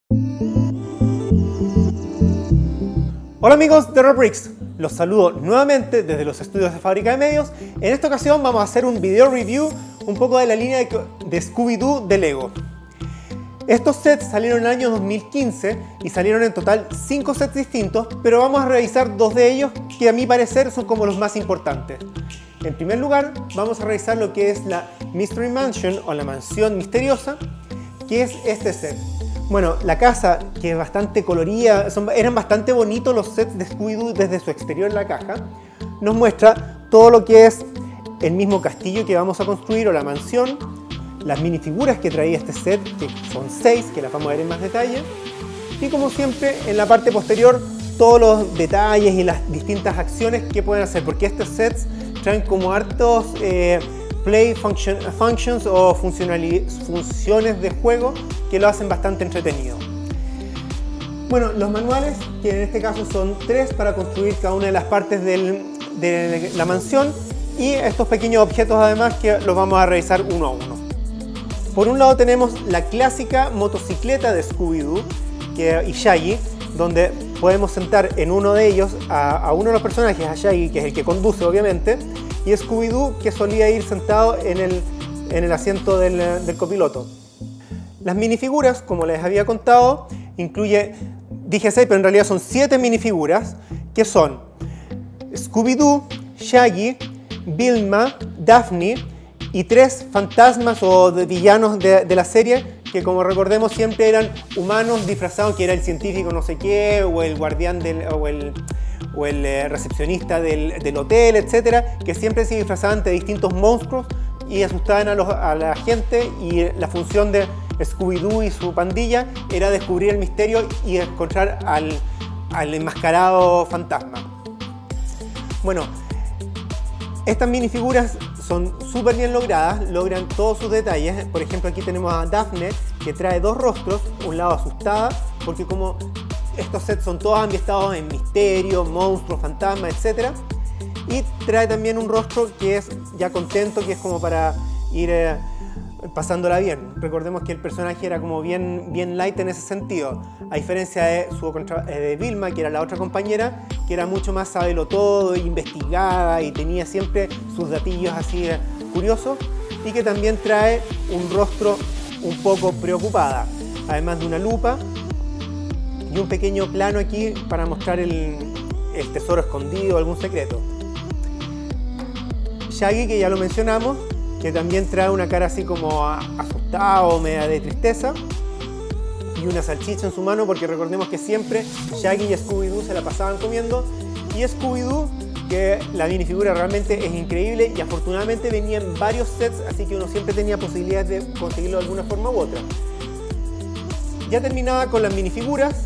Hola amigos de RoBricks, los saludo nuevamente desde los estudios de Fábrica de Medios. En esta ocasión vamos a hacer un video review un poco de la línea de Scooby-Doo de Lego. Estos sets salieron en el año 2015 y salieron en total 5 sets distintos, pero vamos a revisar 2 de ellos que a mi parecer son como los más importantes. En primer lugar, vamos a revisar lo que es la Mystery Mansion o la mansión misteriosa, que es este set. Bueno, la casa, que es bastante colorida, eran bastante bonitos los sets de Scooby-Doo desde su exterior en la caja. Nos muestra todo lo que es el mismo castillo que vamos a construir o la mansión, las minifiguras que traía este set, que son 6, que las vamos a ver en más detalle. Y como siempre, en la parte posterior, todos los detalles y las distintas acciones que pueden hacer, porque estos sets traen como hartos play functions o funciones de juego que lo hacen bastante entretenido. Bueno, los manuales, que en este caso son 3 para construir cada una de las partes de la mansión, y estos pequeños objetos además que los vamos a revisar uno a uno. Por un lado tenemos la clásica motocicleta de Scooby-Doo y Shaggy, donde podemos sentar en uno de ellos a uno de los personajes, a Shaggy, que es el que conduce obviamente, y Scooby-Doo, que solía ir sentado en el asiento del copiloto. Las minifiguras, como les había contado, dije 6, pero en realidad son 7 minifiguras, que son Scooby-Doo, Shaggy, Vilma, Daphne y 3 fantasmas o villanos de la serie, que como recordemos siempre eran humanos disfrazados, que era el científico no sé qué, o el guardián o el recepcionista del hotel, etcétera, que siempre se disfrazaban de distintos monstruos y asustaban a la gente, y la función de Scooby-Doo y su pandilla era descubrir el misterio y encontrar al enmascarado fantasma. Bueno, estas minifiguras son súper bien logradas, logran todos sus detalles. Por ejemplo, aquí tenemos a Daphne, que trae 2 rostros, un lado asustada, porque como estos sets son todos ambientados en misterio, monstruos, fantasmas, etc. Y trae también un rostro que es ya contento, que es como para ir pasándola bien. Recordemos que el personaje era como bien light en ese sentido, a diferencia de Vilma, que era la otra compañera, que era mucho más sabelotodo, investigada y tenía siempre sus datillos así curiosos, y que también trae un rostro un poco preocupada, además de una lupa y un pequeño plano aquí para mostrar el tesoro escondido, algún secreto. Shaggy, que ya lo mencionamos, que también trae una cara así como asustado, media de tristeza, y una salchicha en su mano, porque recordemos que siempre Shaggy y Scooby-Doo se la pasaban comiendo, y Scooby-Doo, que la minifigura realmente es increíble y afortunadamente venía en varios sets, así que uno siempre tenía posibilidades de conseguirlo de alguna forma u otra. Ya terminada con las minifiguras,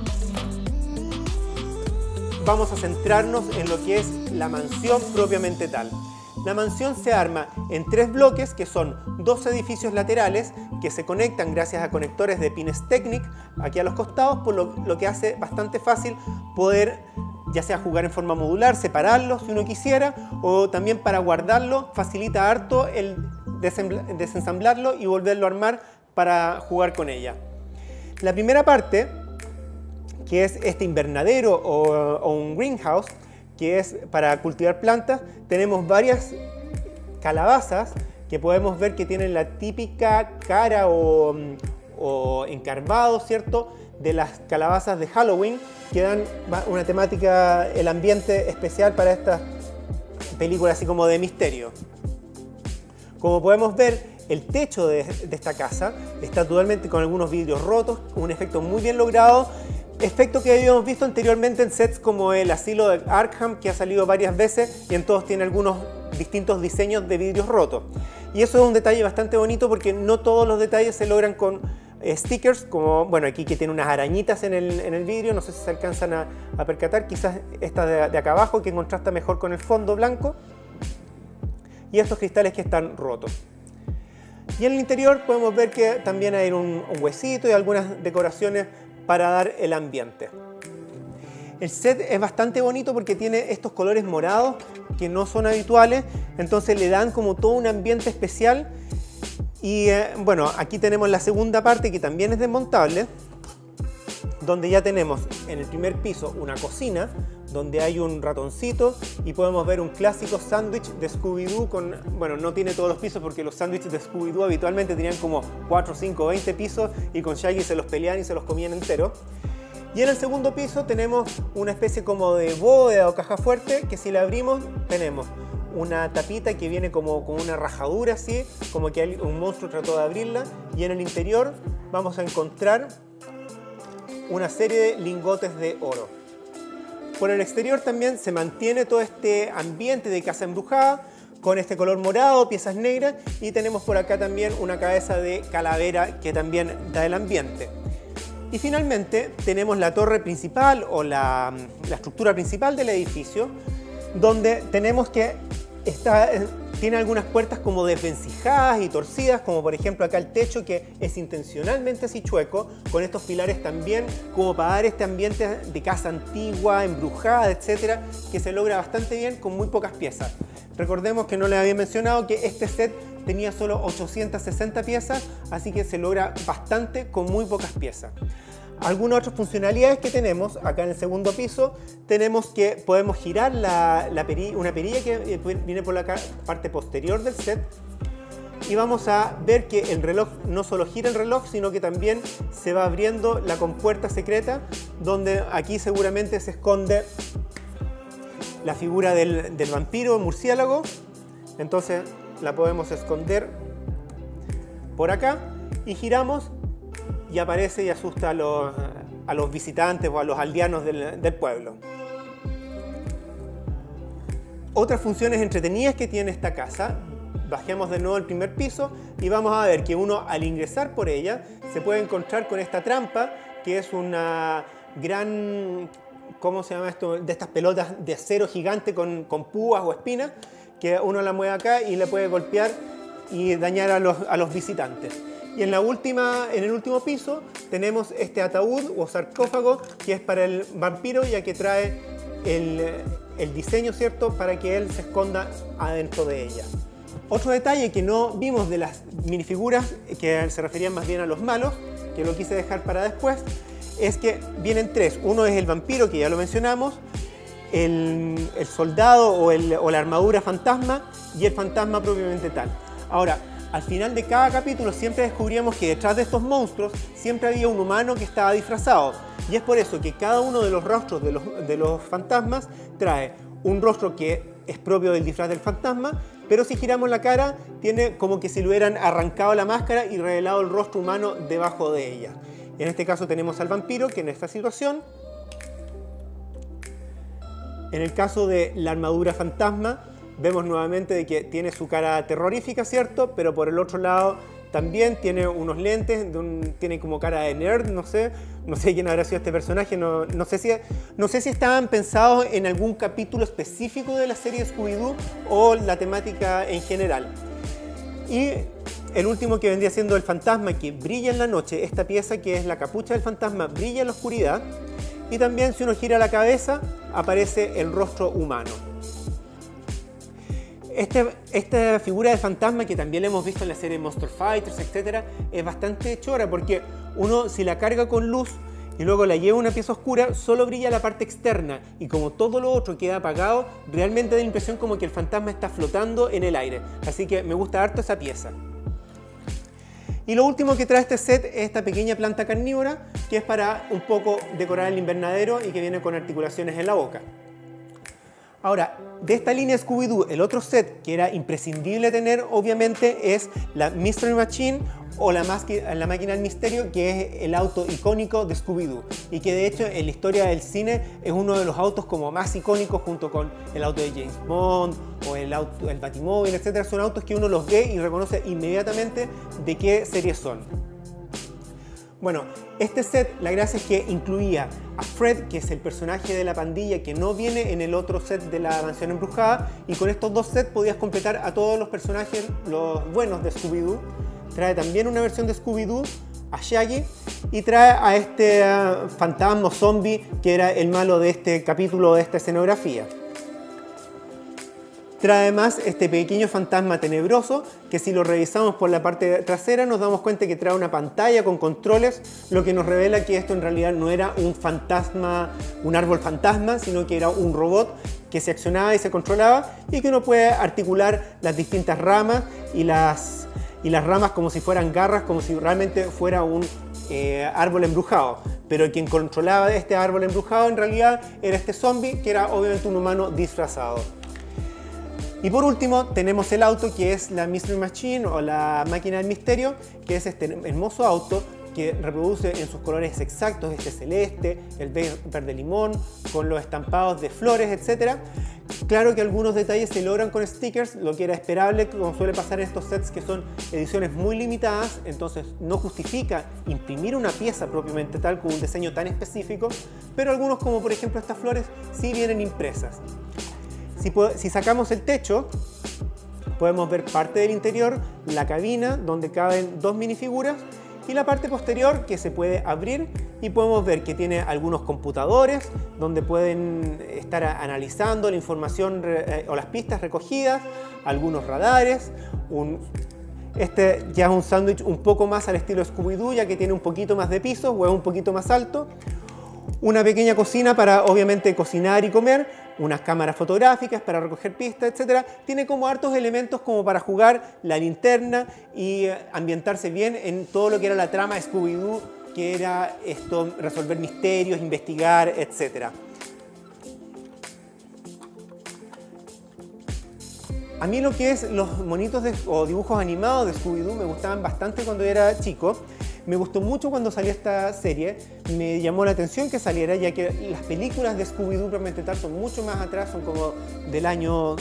vamos a centrarnos en lo que es la mansión propiamente tal. La mansión se arma en 3 bloques, que son 2 edificios laterales que se conectan gracias a conectores de pines Technic aquí a los costados, por lo que hace bastante fácil poder ya sea jugar en forma modular, separarlos si uno quisiera, o también para guardarlo facilita harto el desensamblarlo y volverlo a armar para jugar con ella. La primera parte, que es este invernadero o un greenhouse, que es para cultivar plantas, tenemos varias calabazas que podemos ver que tienen la típica cara o encarvado, ¿cierto?, de las calabazas de Halloween, que dan una temática, el ambiente especial para estas películas así como de misterio. Como podemos ver, el techo de esta casa está totalmente con algunos vidrios rotos, un efecto muy bien logrado, efecto que habíamos visto anteriormente en sets como el asilo de Arkham, que ha salido varias veces y en todos tiene algunos distintos diseños de vidrios rotos. Y eso es un detalle bastante bonito, porque no todos los detalles se logran con stickers, como bueno, aquí que tiene unas arañitas en el vidrio, no sé si se alcanzan a percatar, quizás esta de acá abajo, que contrasta mejor con el fondo blanco, y estos cristales que están rotos. Y en el interior podemos ver que también hay un huesito y algunas decoraciones para dar el ambiente. El set es bastante bonito porque tiene estos colores morados que no son habituales, entonces le dan como todo un ambiente especial. Y bueno, aquí tenemos la segunda parte, que también es desmontable, donde ya tenemos en el primer piso una cocina, donde hay un ratoncito y podemos ver un clásico sándwich de Scooby-Doo con... Bueno, no tiene todos los pisos porque los sándwiches de Scooby-Doo habitualmente tenían como 4, 5, 20 pisos y con Shaggy se los peleaban y se los comían enteros. Y en el segundo piso tenemos una especie como de bóveda o caja fuerte que si la abrimos tenemos una tapita que viene como con una rajadura así, como que un monstruo trató de abrirla, y en el interior vamos a encontrar una serie de lingotes de oro. Por el exterior también se mantiene todo este ambiente de casa embrujada, con este color morado, piezas negras, y tenemos por acá también una cabeza de calavera que también da el ambiente. Y finalmente tenemos la torre principal o la estructura principal del edificio, donde tenemos que tiene algunas puertas como desvencijadas y torcidas, como por ejemplo acá el techo que es intencionalmente así chueco, con estos pilares también como para dar este ambiente de casa antigua, embrujada, etcétera, que se logra bastante bien con muy pocas piezas. Recordemos que no les había mencionado que este set tenía solo 860 piezas, así que se logra bastante con muy pocas piezas. Algunas otras funcionalidades que tenemos acá en el segundo piso, tenemos que podemos girar una perilla que viene por la parte posterior del set, y vamos a ver que el reloj no solo gira el reloj, sino que también se va abriendo la compuerta secreta, donde aquí seguramente se esconde la figura del vampiro murciélago. Entonces la podemos esconder por acá y giramos y aparece y asusta a los visitantes o a los aldeanos del pueblo. Otras funciones entretenidas que tiene esta casa, bajemos de nuevo al primer piso y vamos a ver que uno al ingresar por ella se puede encontrar con esta trampa, que es una gran, ¿cómo se llama esto? De estas pelotas de acero gigante con púas o espinas, que uno la mueve acá y le puede golpear y dañar a los visitantes. Y en el último piso tenemos este ataúd o sarcófago que es para el vampiro, ya que trae el diseño, ¿cierto?, para que él se esconda adentro de ella. Otro detalle que no vimos de las minifiguras, que se referían más bien a los malos, que lo quise dejar para después, es que vienen tres. Uno es el vampiro, que ya lo mencionamos, el soldado o la armadura fantasma y el fantasma propiamente tal. Ahora, al final de cada capítulo siempre descubríamos que detrás de estos monstruos siempre había un humano que estaba disfrazado. Y es por eso que cada uno de los rostros de los fantasmas trae un rostro que es propio del disfraz del fantasma, pero si giramos la cara tiene como que si le hubieran arrancado la máscara y revelado el rostro humano debajo de ella. En este caso tenemos al vampiro, que en esta situación. En el caso de la armadura fantasma, vemos nuevamente de que tiene su cara terrorífica, ¿cierto? Pero por el otro lado también tiene unos lentes, tiene como cara de nerd, no sé quién habrá sido este personaje, no sé si estaban pensados en algún capítulo específico de la serie Scooby-Doo o la temática en general. Y el último, que vendría siendo el fantasma, que brilla en la noche. Esta pieza, que es la capucha del fantasma, brilla en la oscuridad. Y también, si uno gira la cabeza, aparece el rostro humano. Esta figura de fantasma, que también la hemos visto en la serie Monster Fighters, etc., es bastante chora, porque uno, si la carga con luz y luego la lleva a una pieza oscura, solo brilla la parte externa, y como todo lo otro queda apagado, realmente da la impresión como que el fantasma está flotando en el aire. Así que me gusta harto esa pieza. Y lo último que trae este set es esta pequeña planta carnívora, que es para un poco decorar el invernadero y que viene con articulaciones en la boca. Ahora, de esta línea Scooby-Doo, el otro set que era imprescindible tener, obviamente, es la Mystery Machine o la máquina del misterio, que es el auto icónico de Scooby-Doo, y que de hecho en la historia del cine es uno de los autos como más icónicos, junto con el auto de James Bond o el Batimóvil, etc. Son autos que uno los ve y reconoce inmediatamente de qué serie son. Bueno, este set, la gracia es que incluía a Fred, que es el personaje de la pandilla que no viene en el otro set de la mansión embrujada, y con estos dos sets podías completar a todos los personajes, los buenos de Scooby-Doo. Trae también una versión de Scooby-Doo, a Shaggy, y trae a este fantasma zombie que era el malo de este capítulo, de esta escenografía. Trae además este pequeño fantasma tenebroso que si lo revisamos por la parte trasera nos damos cuenta que trae una pantalla con controles, lo que nos revela que esto en realidad no era un fantasma, un árbol fantasma, sino que era un robot que se accionaba y se controlaba y que uno puede articular las distintas ramas y las ramas como si fueran garras, como si realmente fuera un árbol embrujado. Pero quien controlaba este árbol embrujado en realidad era este zombie, que era obviamente un humano disfrazado. Y por último tenemos el auto, que es la Mystery Machine o la máquina del misterio, que es este hermoso auto que reproduce en sus colores exactos este celeste, el verde limón, con los estampados de flores, etc. Claro que algunos detalles se logran con stickers, lo que era esperable, como suele pasar en estos sets que son ediciones muy limitadas, entonces no justifica imprimir una pieza propiamente tal con un diseño tan específico, pero algunos, como por ejemplo estas flores, sí vienen impresas. Si sacamos el techo, podemos ver parte del interior, la cabina donde caben dos minifiguras y la parte posterior que se puede abrir y podemos ver que tiene algunos computadores donde pueden estar analizando la información o las pistas recogidas, algunos radares, este ya es un sándwich un poco más al estilo Scooby-Doo, ya que tiene un poquito más de piso o es un poquito más alto. Una pequeña cocina para obviamente cocinar y comer, unas cámaras fotográficas para recoger pistas, etc. Tiene como hartos elementos como para jugar la linterna y ambientarse bien en todo lo que era la trama de Scooby-Doo, que era esto, resolver misterios, investigar, etc. A mí lo que es los monitos o dibujos animados de Scooby-Doo me gustaban bastante cuando era chico. Me gustó mucho cuando salió esta serie, me llamó la atención que saliera, ya que las películas de Scooby-Doo propiamente tal son mucho más atrás, son como del año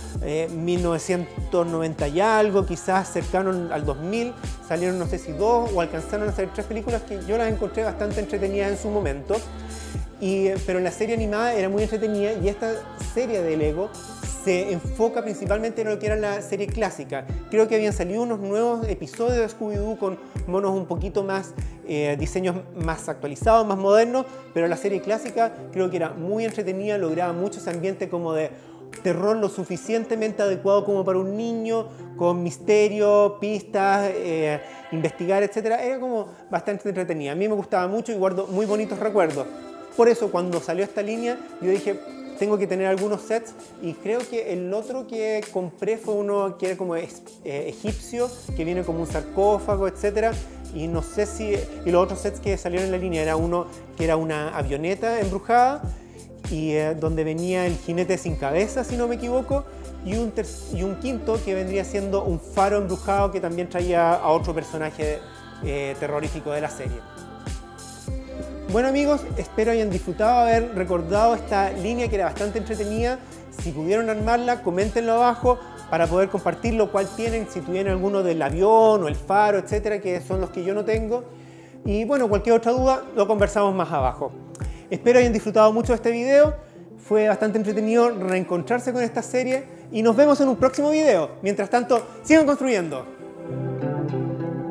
1990 y algo, quizás cercano al 2000, salieron no sé si 2 o alcanzaron a salir 3 películas que yo las encontré bastante entretenidas en su momento, pero la serie animada era muy entretenida y esta serie de Lego se enfoca principalmente en lo que era la serie clásica. Creo que habían salido unos nuevos episodios de Scooby-Doo con monos un poquito más, diseños más actualizados, más modernos, pero la serie clásica creo que era muy entretenida, lograba mucho ese ambiente como de terror lo suficientemente adecuado como para un niño, con misterio, pistas, investigar, etc. Era como bastante entretenida. A mí me gustaba mucho y guardo muy bonitos recuerdos. Por eso cuando salió esta línea yo dije, tengo que tener algunos sets y creo que el otro que compré fue uno que era como egipcio, que viene como un sarcófago, etc. Y no sé si... Y los otros sets que salieron en la línea era uno que era una avioneta embrujada y donde venía el jinete sin cabeza, si no me equivoco, y un quinto que vendría siendo un faro embrujado que también traía a otro personaje terrorífico de la serie. Bueno amigos, espero hayan disfrutado haber recordado esta línea que era bastante entretenida. Si pudieron armarla, coméntenlo abajo para poder compartirlo, cuál tienen, si tuvieron alguno del avión o el faro, etcétera, que son los que yo no tengo. Y bueno, cualquier otra duda lo conversamos más abajo. Espero hayan disfrutado mucho de este video. Fue bastante entretenido reencontrarse con esta serie y nos vemos en un próximo video. Mientras tanto, sigan construyendo.